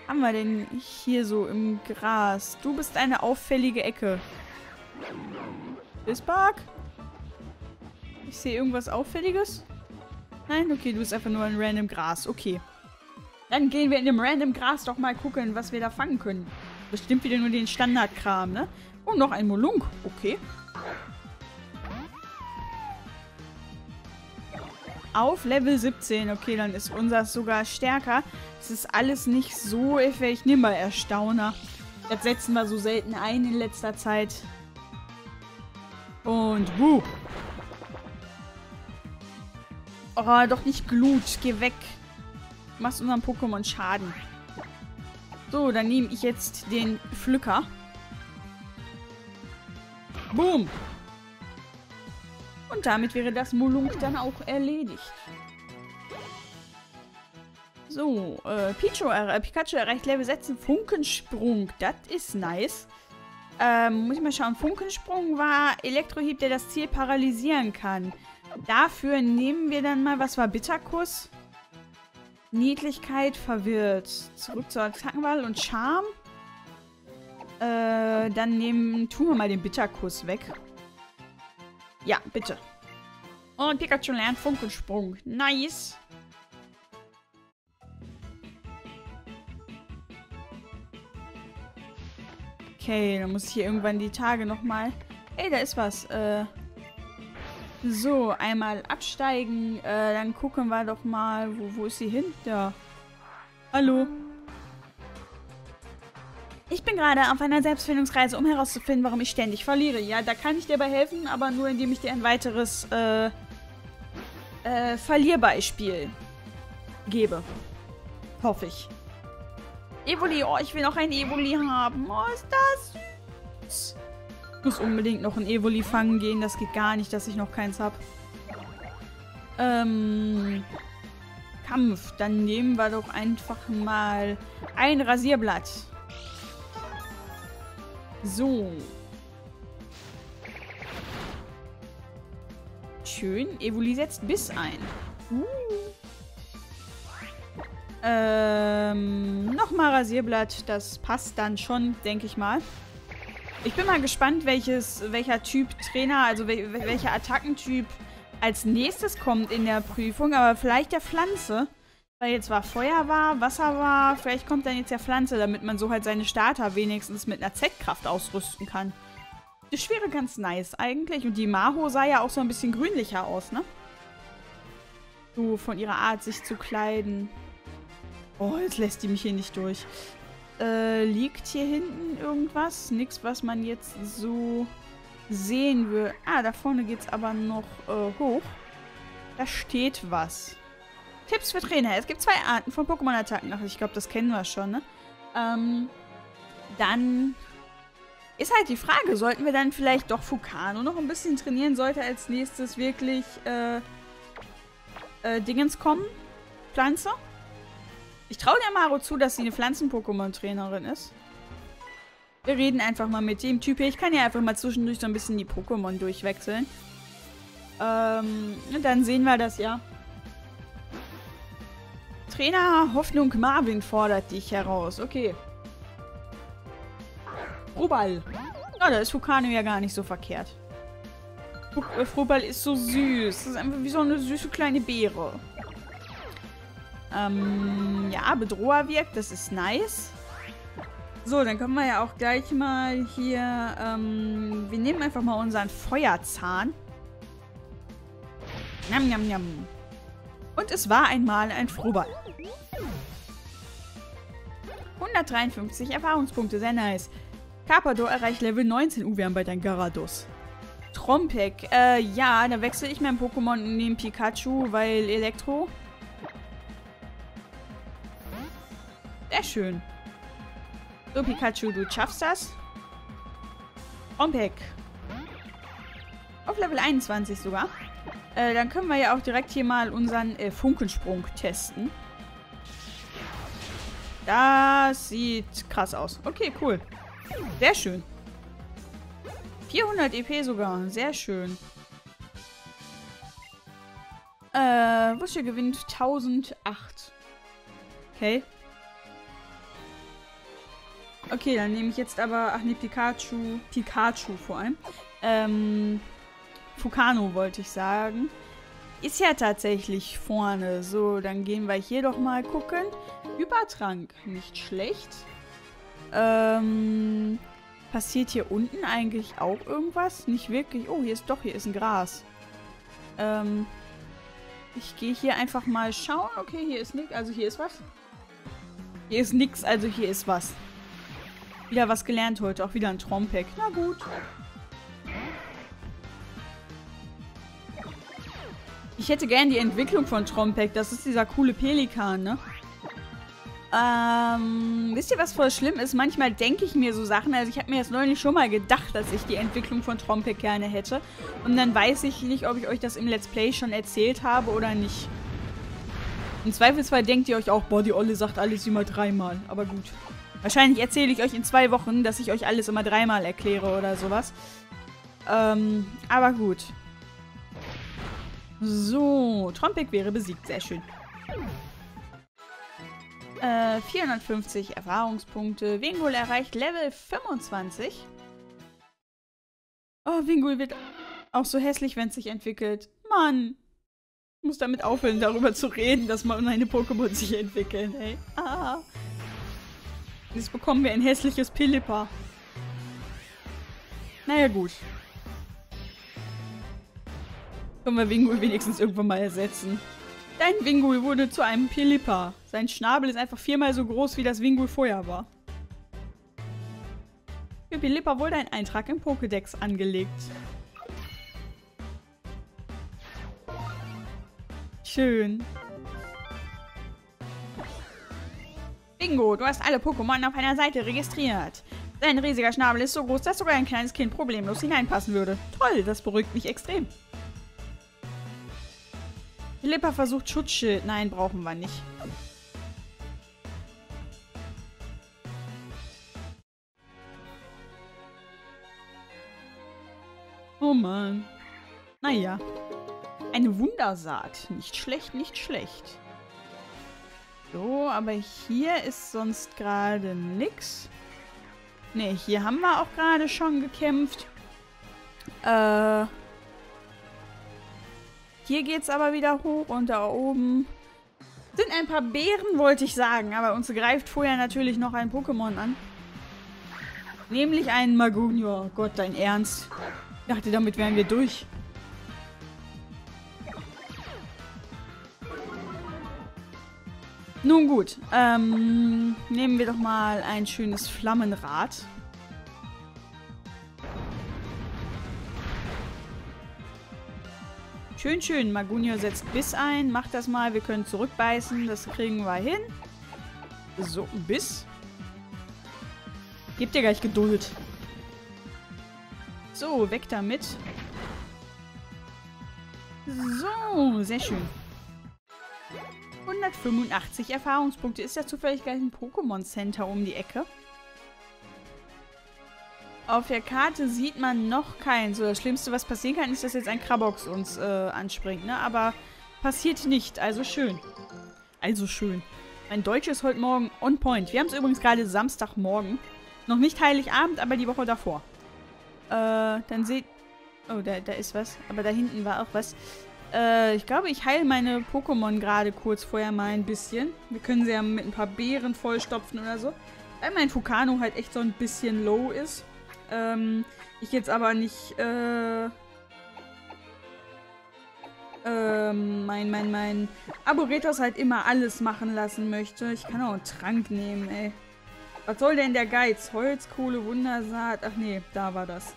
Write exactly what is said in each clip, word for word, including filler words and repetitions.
haben wir denn hier so im Gras? Du bist eine auffällige Ecke. Bisbark? Ich sehe irgendwas Auffälliges. Nein? Okay, du bist einfach nur ein random Gras. Okay. Dann gehen wir in dem random Gras doch mal gucken, was wir da fangen können. Bestimmt wieder nur den Standardkram, ne? Oh, noch ein Molunk. Okay. Auf Level siebzehn. Okay, dann ist unser sogar stärker. Es ist alles nicht so effektiv. Ich nehme mal Erstauner. Das setzen wir so selten ein in letzter Zeit. Und wuh. Oh, doch nicht Glut. Geh weg. Du machst unserem Pokémon Schaden. So, dann nehme ich jetzt den Pflücker. Boom. Und damit wäre das Molunk dann auch erledigt. So, äh, Pichu, äh, Pikachu erreicht Level sechzehn. Funkensprung. Das ist nice. Ähm, muss ich mal schauen. Funkensprung war Elektrohieb, der das Ziel paralysieren kann. Dafür nehmen wir dann mal, was war Bitterkuss? Niedlichkeit, verwirrt. Zurück zur Attackenwahl und Charme. Äh, dann nehmen, tun wir mal den Bitterkuss weg. Ja, bitte. Und Pikachu lernt Funkensprung. Nice. Okay, dann muss ich hier irgendwann die Tage nochmal... Ey, da ist was. Äh, so, einmal absteigen. Äh, dann gucken wir doch mal... Wo, wo ist sie hin? Da. Hallo. Ich bin gerade auf einer Selbstfindungsreise, um herauszufinden, warum ich ständig verliere. Ja, da kann ich dir bei helfen, aber nur indem ich dir ein weiteres äh, äh, Verlierbeispiel gebe. Hoffe ich. Evoli, oh, ich will noch ein Evoli haben. Oh, ist das süß. Ich muss unbedingt noch ein Evoli fangen gehen. Das geht gar nicht, dass ich noch keins habe. Ähm... Kampf. Dann nehmen wir doch einfach mal ein Rasierblatt. So. Schön. Evoli setzt Biss ein. Uh. Ähm, nochmal Rasierblatt. Das passt dann schon, denke ich mal. Ich bin mal gespannt, welches, welcher Typ Trainer, also wel, welcher Attackentyp als nächstes kommt in der Prüfung. Aber vielleicht der Pflanze. Weil jetzt war Feuer war, Wasser war. Vielleicht kommt dann jetzt der Pflanze, damit man so halt seine Starter wenigstens mit einer Z-Kraft ausrüsten kann. Das wäre ganz nice eigentlich. Und die Maho sah ja auch so ein bisschen grünlicher aus, ne? So von ihrer Art, sich zu kleiden. Oh, jetzt lässt die mich hier nicht durch. Äh, liegt hier hinten irgendwas? Nix, was man jetzt so sehen würde. Ah, da vorne geht's aber noch äh, hoch. Da steht was. Tipps für Trainer. Es gibt zwei Arten von Pokémon-Attacken. Ach, ich glaube, das kennen wir schon, ne? Ähm, dann ist halt die Frage, sollten wir dann vielleicht doch Fukano noch ein bisschen trainieren? Sollte als nächstes wirklich äh, äh, Dingens kommen? Pflanze? Ich traue der Maro zu, dass sie eine Pflanzen-Pokémon-Trainerin ist. Wir reden einfach mal mit dem Typ hier. Ich kann ja einfach mal zwischendurch so ein bisschen die Pokémon durchwechseln. Ähm, dann sehen wir das ja. Trainer Hoffnung Marvin fordert dich heraus. Okay. Fruball. Ja, da ist Fukano ja gar nicht so verkehrt. Fruball ist so süß. Das ist einfach wie so eine süße kleine Beere. Ähm, ja, Bedroher wirkt. Das ist nice. So, dann können wir ja auch gleich mal hier, ähm, wir nehmen einfach mal unseren Feuerzahn. Njam, njam, njam. Und es war einmal ein Fruball. hundertdreiundfünfzig Erfahrungspunkte, sehr nice. Carpador erreicht Level neunzehn. Uh, wir haben bald ein Gyarados. Trompek, äh, ja, da wechsle ich mein Pokémon in den Pikachu, weil Elektro. Sehr schön. So, Pikachu, du schaffst das. Trompek. Auf Level einundzwanzig sogar. Äh, dann können wir ja auch direkt hier mal unseren äh, Funkensprung testen. Das sieht krass aus. Okay, cool. Sehr schön. vierhundert E P sogar. Sehr schön. Äh, Wuschel gewinnt tausendacht. Okay. Okay, dann nehme ich jetzt aber... Ach nee, Pikachu. Pikachu vor allem. Ähm... Fukano wollte ich sagen. Ist ja tatsächlich vorne. So, dann gehen wir hier doch mal gucken. Hypertrank. Nicht schlecht. Ähm... Passiert hier unten eigentlich auch irgendwas? Nicht wirklich. Oh, hier ist doch, hier ist ein Gras. Ähm... Ich gehe hier einfach mal schauen. Okay, hier ist nichts. Also hier ist was. Hier ist nichts, also hier ist was. Wieder was gelernt heute. Auch wieder ein Trompek. Na gut. Ich hätte gern die Entwicklung von Trompek. Das ist dieser coole Pelikan, ne? Ähm, wisst ihr, was voll schlimm ist? Manchmal denke ich mir so Sachen. Also ich habe mir jetzt neulich schon mal gedacht, dass ich die Entwicklung von Trompek gerne hätte. Und dann weiß ich nicht, ob ich euch das im Let's Play schon erzählt habe oder nicht. Im Zweifelsfall denkt ihr euch auch, boah, die Olle sagt alles immer dreimal. Aber gut. Wahrscheinlich erzähle ich euch in zwei Wochen, dass ich euch alles immer dreimal erkläre oder sowas. Ähm, aber gut. So, Trompek wäre besiegt. Sehr schön. Äh, vierhundertfünfzig Erfahrungspunkte. Wingul erreicht Level fünfundzwanzig. Oh, Wingul wird auch so hässlich, wenn es sich entwickelt. Mann. Ich muss damit aufhören, darüber zu reden, dass meine Pokémon sich entwickeln, ey. Ah. Jetzt bekommen wir ein hässliches Pilipper. Naja, gut. Können wir Wingul wenigstens irgendwann mal ersetzen. Dein Wingul wurde zu einem Pilipper. Sein Schnabel ist einfach viermal so groß, wie das Wingul vorher war. Für Pilipper wurde ein Eintrag im Pokédex angelegt. Schön. Bingo, du hast alle Pokémon auf einer Seite registriert. Dein riesiger Schnabel ist so groß, dass sogar ein kleines Kind problemlos hineinpassen würde. Toll, das beruhigt mich extrem. Pilipper versucht Schutzschild. Nein, brauchen wir nicht. Oh Mann. Naja. Eine Wundersaat. Nicht schlecht, nicht schlecht. So, aber hier ist sonst gerade nix. Ne, hier haben wir auch gerade schon gekämpft. Äh... Hier geht's aber wieder hoch und da oben sind ein paar Beeren, wollte ich sagen. Aber uns greift vorher natürlich noch ein Pokémon an. Nämlich ein Magunior. Gott, dein Ernst. Ich dachte, damit wären wir durch. Nun gut. Ähm, nehmen wir doch mal ein schönes Flammenrad. Schön, schön. Magunior setzt Biss ein. Macht das mal. Wir können zurückbeißen. Das kriegen wir hin. So, Biss. Gebt ihr gleich Geduld. So, weg damit. So, sehr schön. hundertfünfundachtzig Erfahrungspunkte. Ist ja zufällig gleich ein Pokémon Center um die Ecke. Auf der Karte sieht man noch keinen. So, das Schlimmste, was passieren kann, ist, dass jetzt ein Krabox uns äh, anspringt, ne? Aber passiert nicht. Also schön. Also schön. Mein Deutsch ist heute Morgen on point. Wir haben es übrigens gerade Samstagmorgen. Noch nicht Heiligabend, aber die Woche davor. Äh, dann seht... Oh, da, da ist was. Aber da hinten war auch was. Äh, ich glaube, ich heile meine Pokémon gerade kurz vorher mal ein bisschen. Wir können sie ja mit ein paar Beeren vollstopfen oder so. Weil mein Fukano halt echt so ein bisschen low ist. Ähm, ich jetzt aber nicht, äh, ähm, mein, mein, mein Arboretos halt immer alles machen lassen möchte. Ich kann auch einen Trank nehmen, ey. Was soll denn der Geiz? Holz, Kohle, Wundersaat. Ach nee, da war das.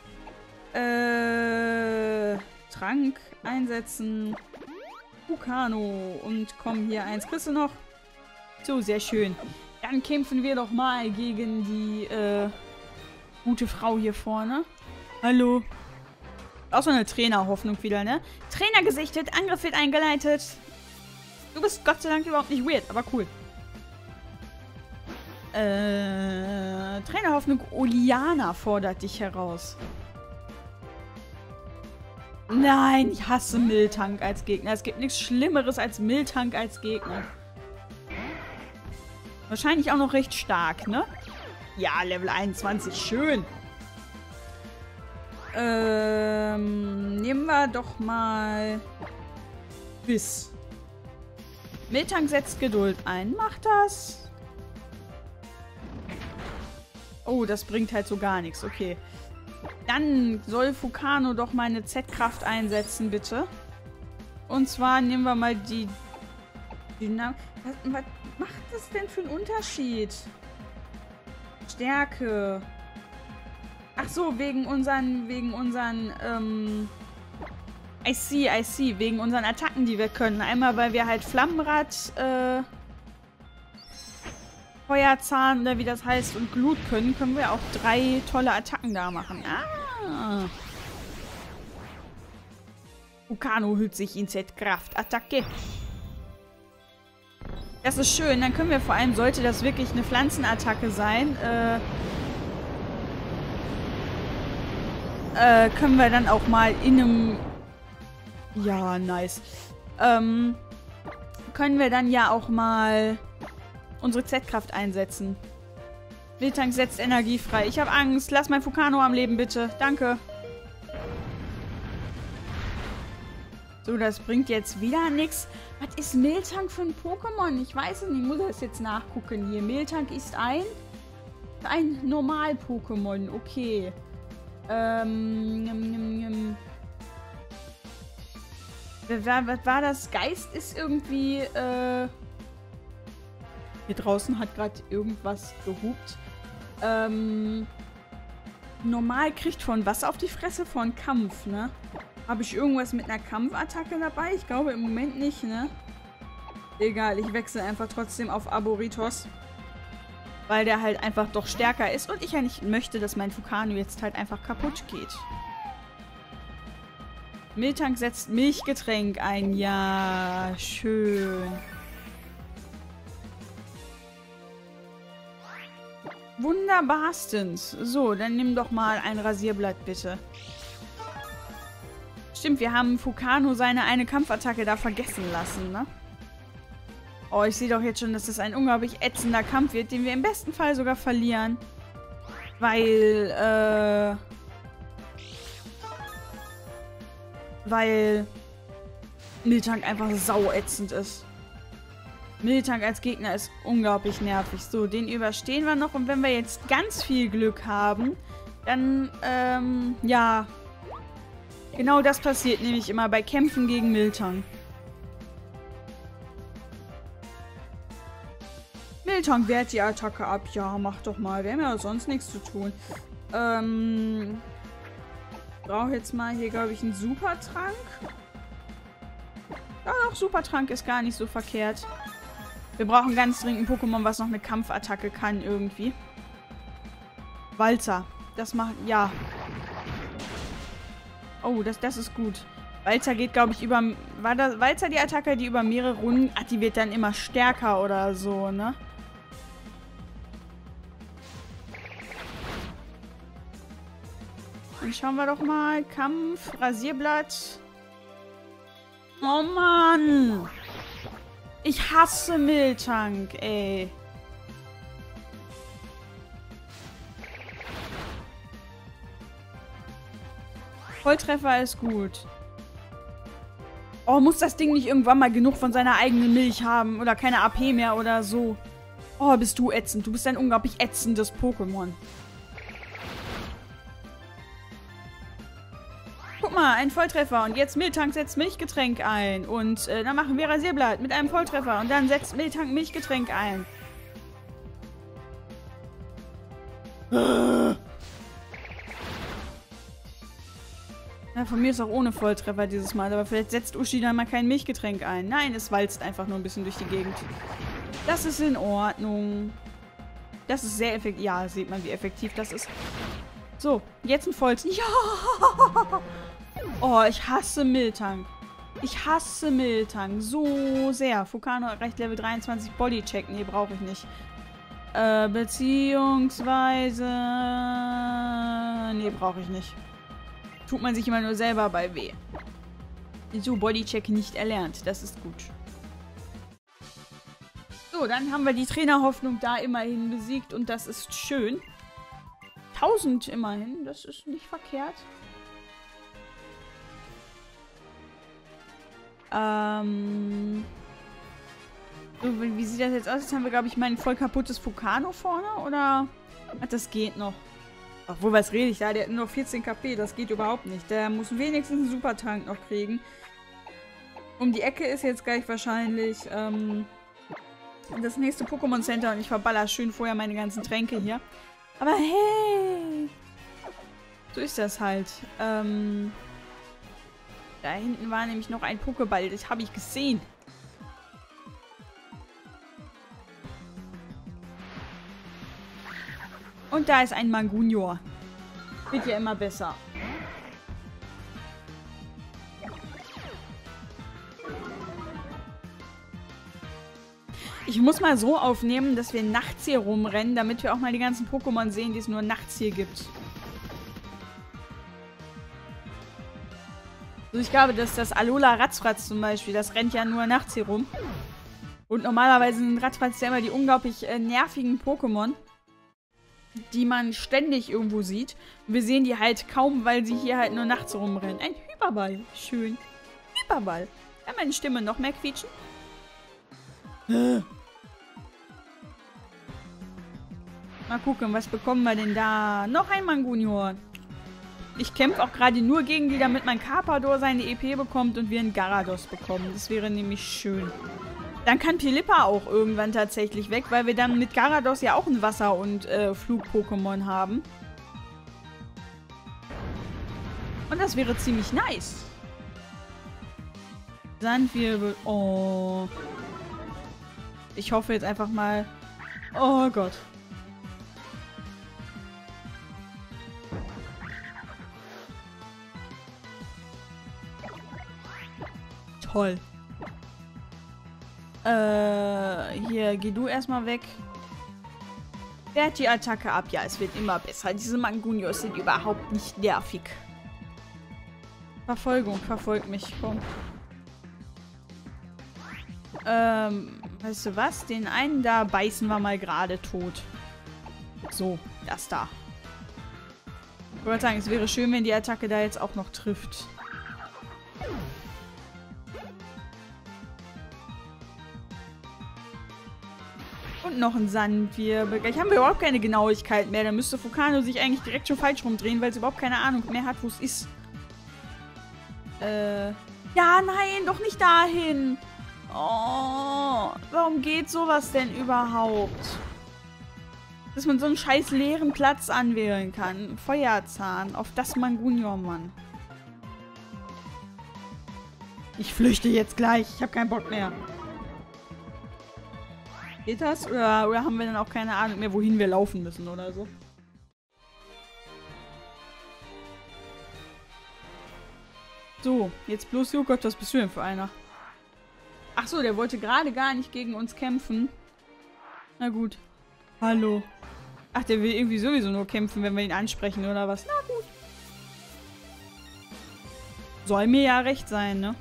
Äh, Trank einsetzen. Fukano. Und komm, hier eins kriegst du noch. So, sehr schön. Dann kämpfen wir doch mal gegen die, äh, gute Frau hier vorne. Hallo. Auch so eine Trainerhoffnung wieder, ne? Trainer gesichtet, Angriff wird eingeleitet. Du bist Gott sei Dank überhaupt nicht weird, aber cool. Äh, Trainerhoffnung Oliana fordert dich heraus. Nein, ich hasse Miltank als Gegner. Es gibt nichts Schlimmeres als Miltank als Gegner. Wahrscheinlich auch noch recht stark, ne? Ja, Level einundzwanzig. Schön. Ähm, nehmen wir doch mal Biss. Miltank setzt Geduld ein. Macht das. Oh, das bringt halt so gar nichts. Okay. Dann soll Fukano doch meine Z-Kraft einsetzen, bitte. Und zwar nehmen wir mal die Dynam... Was, was macht das denn für einen Unterschied? Stärke. Ach so, wegen unseren... Wegen unseren, ähm... I see, I see. Wegen unseren Attacken, die wir können. Einmal, weil wir halt Flammenrad, äh... Feuerzahn oder wie das heißt und Glut können, können wir auch drei tolle Attacken da machen. Ah. Fukano hüllt sich in Z-Kraft. Attacke. Das ist schön. Dann können wir vor allem, sollte das wirklich eine Pflanzenattacke sein, äh, äh, können wir dann auch mal in einem... Ja, nice. Ähm, können wir dann ja auch mal unsere Z-Kraft einsetzen. Miltank setzt Energie frei. Ich habe Angst. Lass mein Fukano am Leben, bitte. Danke. So, das bringt jetzt wieder nichts. Was ist Miltank für ein Pokémon? Ich weiß es nicht. Ich muss das jetzt nachgucken hier. Miltank ist ein... Ein Normal-Pokémon. Okay. Ähm... Njum, njum, njum. Was war das? Geist ist irgendwie, äh... Hier draußen hat gerade irgendwas gehupt. Ähm... Normal kriegt von was auf die Fresse? Von Kampf, ne? Habe ich irgendwas mit einer Kampfattacke dabei? Ich glaube im Moment nicht, ne? Egal, ich wechsle einfach trotzdem auf Arboritos. Weil der halt einfach doch stärker ist. Und ich ja nicht möchte, dass mein Fukano jetzt halt einfach kaputt geht. Miltank setzt Milchgetränk ein. Ja, schön. Wunderbarstens. So, dann nimm doch mal ein Rasierblatt, bitte. Stimmt, wir haben Fukano seine eine Kampfattacke da vergessen lassen, ne? Oh, ich sehe doch jetzt schon, dass das ein unglaublich ätzender Kampf wird, den wir im besten Fall sogar verlieren. Weil, äh... Weil Miltank einfach sauätzend ist. Miltank als Gegner ist unglaublich nervig. So, den überstehen wir noch. Und wenn wir jetzt ganz viel Glück haben, dann, ähm, ja... Genau das passiert nämlich immer bei Kämpfen gegen Miltank. Miltank wehrt die Attacke ab. Ja, mach doch mal. Wir haben ja sonst nichts zu tun. Ähm... Ich brauche jetzt mal hier, glaube ich, einen Supertrank. Ja, auch Supertrank ist gar nicht so verkehrt. Wir brauchen ganz dringend ein Pokémon, was noch eine Kampfattacke kann irgendwie. Walzer. Das macht... Ja. Oh, das, das ist gut. Walzer geht, glaube ich, über... War das Walzer die Attacke, die über mehrere Runden... Ach, die wird dann immer stärker oder so, ne? Dann schauen wir doch mal. Kampf, Rasierblatt. Oh Mann! Ich hasse Miltank, ey. Volltreffer ist gut. Oh, muss das Ding nicht irgendwann mal genug von seiner eigenen Milch haben? Oder keine A P mehr oder so? Oh, bist du ätzend. Du bist ein unglaublich ätzendes Pokémon. Guck mal, ein Volltreffer. Und jetzt Miltank setzt Milchgetränk ein. Und äh, dann machen wir Rasierblatt mit einem Volltreffer. Und dann setzt Miltank Milchgetränk ein. Na, von mir ist auch ohne Volltreffer dieses Mal. Aber vielleicht setzt Uschi dann mal kein Milchgetränk ein. Nein, es walzt einfach nur ein bisschen durch die Gegend. Das ist in Ordnung. Das ist sehr effektiv. Ja, sieht man, wie effektiv das ist. So, jetzt ein Volz. Ja! Oh, ich hasse Miltank. Ich hasse Miltank so sehr. Fukano erreicht Level dreiundzwanzig Bodycheck. Nee, brauche ich nicht. Äh, beziehungsweise... Nee, brauche ich nicht. Tut man sich immer nur selber bei weh. So, Bodycheck nicht erlernt. Das ist gut. So, dann haben wir die Trainerhoffnung da immerhin besiegt und das ist schön. tausend immerhin, das ist nicht verkehrt. Ähm... So, wie sieht das jetzt aus? Jetzt haben wir, glaube ich, mein voll kaputtes Vulcano vorne, oder? Ach, das geht noch. Obwohl, was rede ich da? Der hat nur vierzehn KP, das geht überhaupt nicht. Der muss wenigstens einen Supertank noch kriegen. Um die Ecke ist jetzt gleich wahrscheinlich ähm, das nächste Pokémon Center und ich verballer schön vorher meine ganzen Tränke hier. Aber hey! So ist das halt. Ähm, da hinten war nämlich noch ein Pokéball, das habe ich gesehen. Und da ist ein Mangunior. Wird ja immer besser. Ich muss mal so aufnehmen, dass wir nachts hier rumrennen, damit wir auch mal die ganzen Pokémon sehen, die es nur nachts hier gibt. Also ich glaube, dass das Alola Ratzfratz zum Beispiel, das rennt ja nur nachts hier rum. Und normalerweise sind Ratzfratz ja immer die unglaublich äh, nervigen Pokémon, die man ständig irgendwo sieht. Und wir sehen die halt kaum, weil sie hier halt nur nachts rumrennen. Ein Hyperball. Schön. Hyperball. Kann meine Stimme noch mehr quietschen? Mal gucken, was bekommen wir denn da? Noch ein Mangunior. Ich kämpfe auch gerade nur gegen die, damit mein Carpador seine E P bekommt und wir einen Garados bekommen. Das wäre nämlich schön. Dann kann Pilippa auch irgendwann tatsächlich weg, weil wir dann mit Garados ja auch ein Wasser- und äh, Flug-Pokémon haben. Und das wäre ziemlich nice. Sandwirbel. Oh. Ich hoffe jetzt einfach mal... Oh Gott. Toll. Äh, hier, geh du erstmal weg. Wehrt die Attacke ab. Ja, es wird immer besser. Diese Mangunios sind überhaupt nicht nervig. Verfolgung, verfolgt mich. Komm. Ähm, weißt du was? Den einen da beißen wir mal gerade tot. So, das da. Ich wollte sagen, es wäre schön, wenn die Attacke da jetzt auch noch trifft. Und noch ein Sandwirbel. Gleich haben wir überhaupt keine Genauigkeit mehr. Da müsste Vulcano sich eigentlich direkt schon falsch rumdrehen, weil es überhaupt keine Ahnung mehr hat, wo es ist. Äh. Ja, nein, doch nicht dahin. Oh, warum geht sowas denn überhaupt? Dass man so einen scheiß leeren Platz anwählen kann. Feuerzahn auf das Mangunior, Mann. Ich flüchte jetzt gleich. Ich habe keinen Bock mehr. Geht das? Oder, oder haben wir dann auch keine Ahnung mehr, wohin wir laufen müssen oder so? So, jetzt bloß, oh Gott, was bist du denn für einer? Ach so, der wollte gerade gar nicht gegen uns kämpfen. Na gut. Hallo. Ach, der will irgendwie sowieso nur kämpfen, wenn wir ihn ansprechen oder was? Na gut. Soll mir ja recht sein, ne?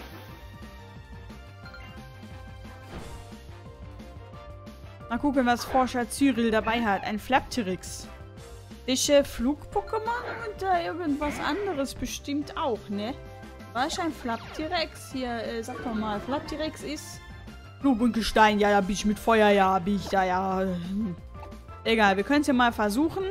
Mal gucken, was Forscher Cyril dabei hat. Ein Flaptrix. Fische, Flug-Pokémon und da irgendwas anderes bestimmt auch, ne? Was ist ein Flaptirex? Hier, äh, sag doch mal, Flaptirex ist Flug und Gestein. Ja, da bin ich mit Feuer, ja, bin ich da, ja. Egal, wir können es ja mal versuchen.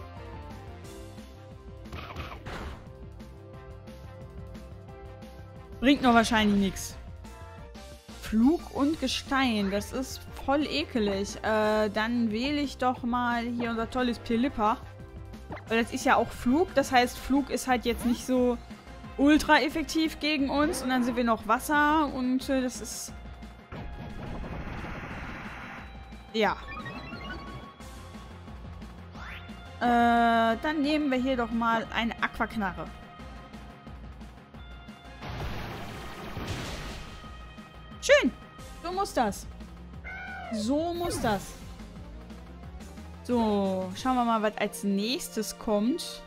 Bringt noch wahrscheinlich nichts. Flug und Gestein, das ist voll ekelig. Äh, dann wähle ich doch mal hier unser tolles Pilippa. Weil das ist ja auch Flug, das heißt, Flug ist halt jetzt nicht so ultra effektiv gegen uns. Und dann sind wir noch Wasser und äh, das ist... Ja. Äh, dann nehmen wir hier doch mal eine Aquaknarre. Schön. So muss das. So muss das. So, schauen wir mal, was als nächstes kommt.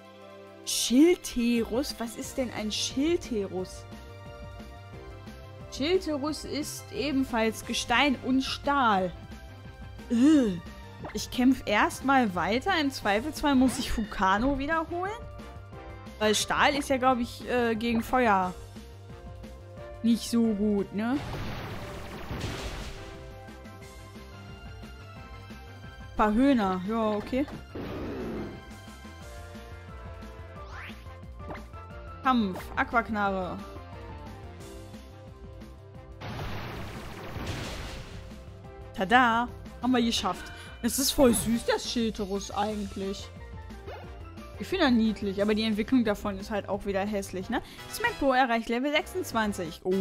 Schildherus? Was ist denn ein Schildherus? Schilterus ist ebenfalls Gestein und Stahl. Ugh. Ich kämpfe erstmal weiter. Im Zweifelsfall muss ich Fukano wiederholen. Weil Stahl ist ja, glaube ich, äh, gegen Feuer nicht so gut, ne? Ein paar Höhner. Ja, okay. Kampf. Aquaknarre. Tada! Haben wir geschafft. Es ist voll süß, das Schilterus eigentlich. Ich finde ihn niedlich, aber die Entwicklung davon ist halt auch wieder hässlich, ne? Smackbo erreicht Level sechsundzwanzig. Oh.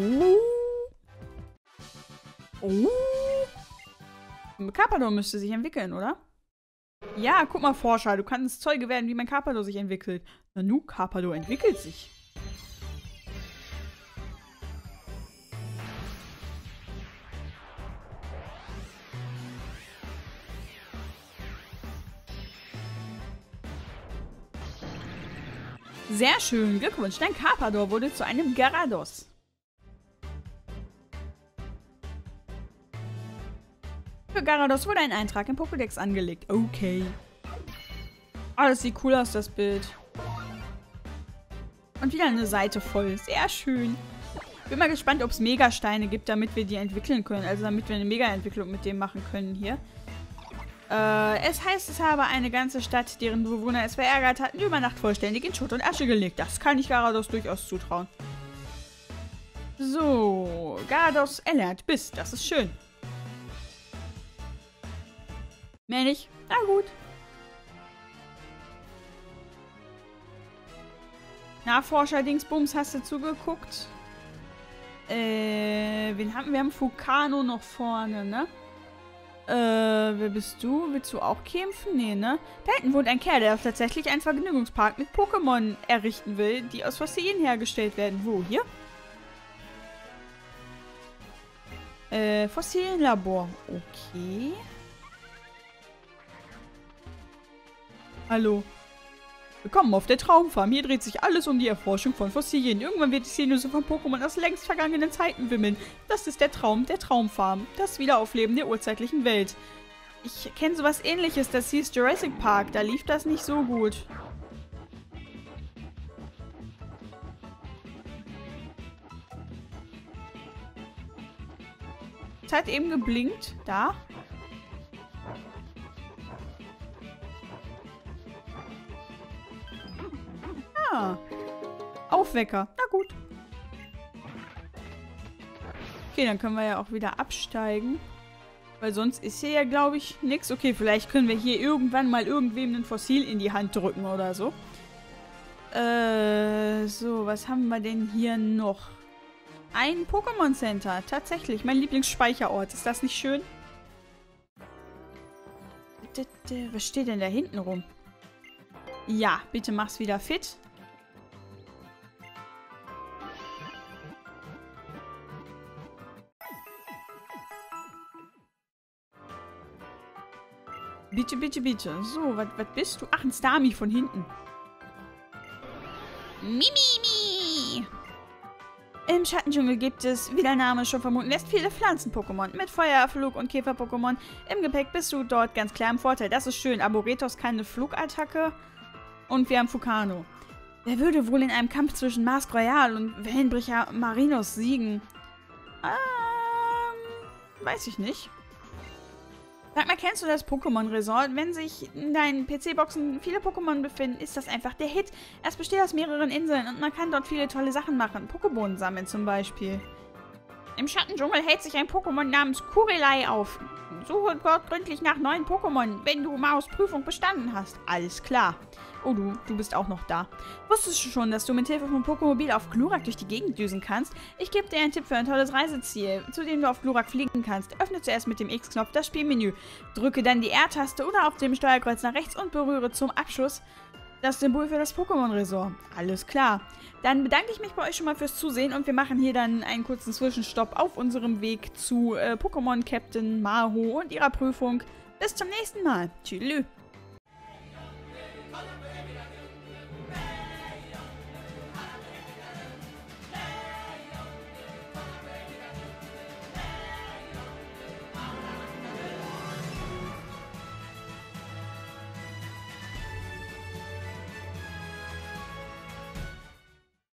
Oh. Carpador müsste sich entwickeln, oder? Ja, guck mal, Forscher. Du kannst Zeuge werden, wie mein Carpador sich entwickelt. Nanu, Carpador entwickelt sich. Sehr schön, Glückwunsch. Dein Carpador wurde zu einem Gyarados. Für Gyarados wurde ein Eintrag im Pokédex angelegt. Okay. Oh, das sieht cool aus, das Bild. Und wieder eine Seite voll. Sehr schön. Bin mal gespannt, ob es Megasteine gibt, damit wir die entwickeln können. Also damit wir eine Mega-Entwicklung mit dem machen können hier. Äh, es heißt, es habe eine ganze Stadt, deren Bewohner es verärgert hatten, über Nacht vollständig in Schutt und Asche gelegt. Das kann ich Gyarados durchaus zutrauen. So, Gyarados erlernt Biss. Das ist schön. Mehr nicht? Na gut. Nachforscher-Dingsbums, hast du zugeguckt? Äh, wen haben wir? Wir haben Fukano noch vorne, ne? Äh, wer bist du? Willst du auch kämpfen? Nee, ne? Da hinten wohnt ein Kerl, der tatsächlich einen Vergnügungspark mit Pokémon errichten will, die aus Fossilien hergestellt werden. Wo? Hier? Äh, Fossilienlabor. Okay. Hallo. Willkommen auf der Traumfarm. Hier dreht sich alles um die Erforschung von Fossilien. Irgendwann wird es hier nur so von Pokémon aus längst vergangenen Zeiten wimmeln. Das ist der Traum der Traumfarm. Das Wiederaufleben der urzeitlichen Welt. Ich kenne sowas Ähnliches. Das hieß Jurassic Park. Da lief das nicht so gut. Es hat eben geblinkt. Da. Ah. Aufwecker. Na gut. Okay, dann können wir ja auch wieder absteigen. Weil sonst ist hier ja, glaube ich, nichts. Okay, vielleicht können wir hier irgendwann mal irgendwem ein Fossil in die Hand drücken oder so. Äh, so, was haben wir denn hier noch? Ein Pokémon Center. Tatsächlich, mein Lieblingsspeicherort. Ist das nicht schön? Was steht denn da hinten rum? Ja, bitte mach's wieder fit. Bitte, bitte, bitte. So, was bist du? Ach, ein Starmie von hinten. Mimimi! Im Schattendschungel gibt es, wie der Name schon vermuten lässt, viele Pflanzen-Pokémon. Mit Feuer-, Flug- und Käfer-Pokémon im Gepäck bist du dort ganz klar im Vorteil. Das ist schön. Arboretos kann eine Flugattacke. Und wir haben Fukano. Wer würde wohl in einem Kampf zwischen Mask Royal und Wellenbrecher Marinos siegen? Ähm, weiß ich nicht. Sag mal, kennst du das Pokémon Resort? Wenn sich in deinen P C-Boxen viele Pokémon befinden, ist das einfach der Hit. Es besteht aus mehreren Inseln und man kann dort viele tolle Sachen machen. Pokébohnen sammeln zum Beispiel. Im Schattendschungel hält sich ein Pokémon namens Kurelei auf. Suche dort gründlich nach neuen Pokémon, wenn du Maus Prüfung bestanden hast. Alles klar. Oh, du, du bist auch noch da. Wusstest du schon, dass du mit Hilfe von Pokémobil auf Glurak durch die Gegend düsen kannst? Ich gebe dir einen Tipp für ein tolles Reiseziel, zu dem du auf Glurak fliegen kannst. Öffne zuerst mit dem X-Knopf das Spielmenü. Drücke dann die R-Taste oder auf dem Steuerkreuz nach rechts und berühre zum Abschluss das Symbol für das Pokémon-Resort. Alles klar. Dann bedanke ich mich bei euch schon mal fürs Zusehen und wir machen hier dann einen kurzen Zwischenstopp auf unserem Weg zu äh, Pokémon Captain Maho und ihrer Prüfung. Bis zum nächsten Mal. Tschüss.